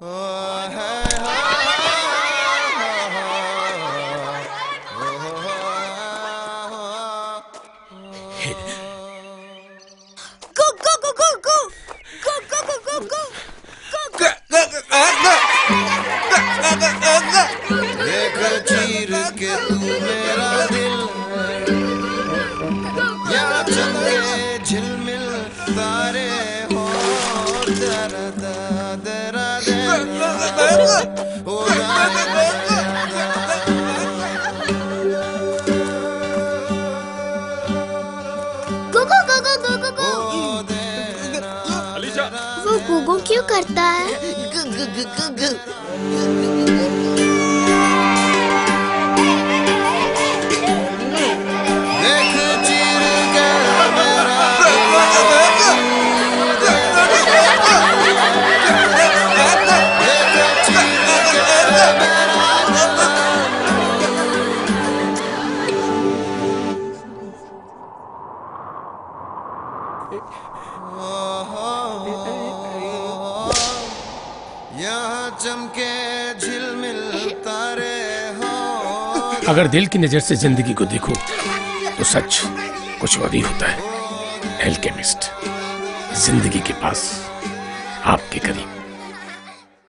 चीर के तू मेरा दिल या चले झिलमिल तारे हो दरा दरा दरा ओ वो गूगू क्यों करता है? यहाँ चमके झिलमिल तारे हो। अगर दिल की नजर से जिंदगी को देखो तो सच कुछ और ही होता है। एल्केमिस्ट, जिंदगी के पास, आपके करीब।